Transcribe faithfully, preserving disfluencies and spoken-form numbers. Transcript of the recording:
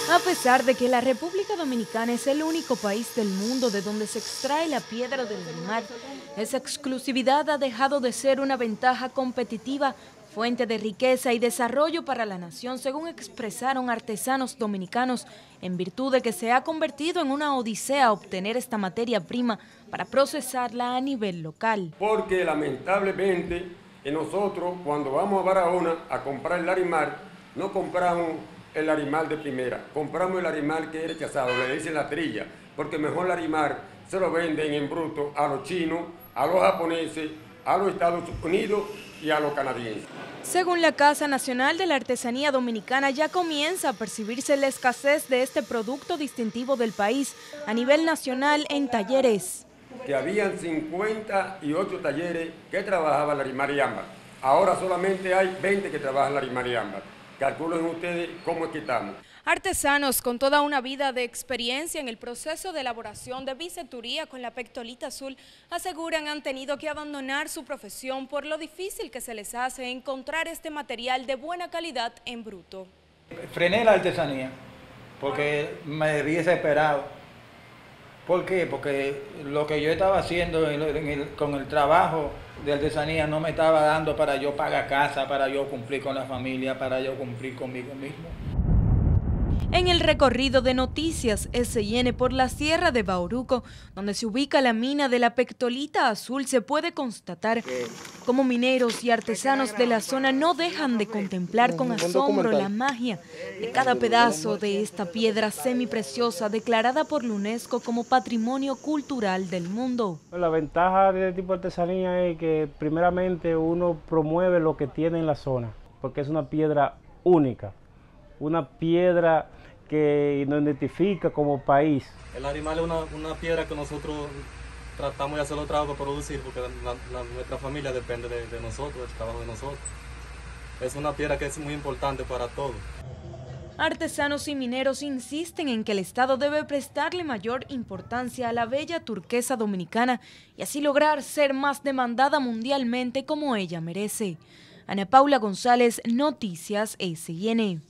A pesar de que la República Dominicana es el único país del mundo de donde se extrae la piedra del mar, esa exclusividad ha dejado de ser una ventaja competitiva, fuente de riqueza y desarrollo para la nación, según expresaron artesanos dominicanos, en virtud de que se ha convertido en una odisea obtener esta materia prima para procesarla a nivel local. Porque lamentablemente nosotros cuando vamos a Barahona a comprar el larimar, no compramos el larimar de primera, compramos el larimar que es rechazado, le dicen la trilla, porque mejor larimar se lo venden en bruto a los chinos, a los japoneses, a los Estados Unidos y a los canadienses. Según la Casa Nacional de la Artesanía Dominicana, ya comienza a percibirse la escasez de este producto distintivo del país a nivel nacional en talleres. Que habían cincuenta y ocho talleres que trabajaban larimar y ámbar. Ahora solamente hay veinte que trabajan larimar y ámbar. Calculen ustedes cómo es que estamos. Artesanos con toda una vida de experiencia en el proceso de elaboración de biceturía con la pectolita azul aseguran han tenido que abandonar su profesión por lo difícil que se les hace encontrar este material de buena calidad en bruto. Frené la artesanía porque me vi desesperado. ¿Por qué? Porque lo que yo estaba haciendo en el, con el trabajo de artesanía no me estaba dando para yo pagar casa, para yo cumplir con la familia, para yo cumplir conmigo mismo. En el recorrido de Noticias S I N por la Sierra de Bauruco, donde se ubica la mina de la pectolita azul, se puede constatar cómo mineros y artesanos de la zona no dejan de contemplar con asombro la magia de cada pedazo de esta piedra semipreciosa declarada por la UNESCO como Patrimonio Cultural del Mundo. La ventaja de este tipo de artesanía es que primeramente uno promueve lo que tiene en la zona, porque es una piedra única, una piedra que nos identifica como país. El animal es una, una piedra que nosotros tratamos de hacerlo trabajo para producir, porque la, la, nuestra familia depende de, de nosotros, del trabajo de nosotros. Es una piedra que es muy importante para todos. Artesanos y mineros insisten en que el Estado debe prestarle mayor importancia a la bella turquesa dominicana y así lograr ser más demandada mundialmente como ella merece. Ana Paula González, Noticias S I N.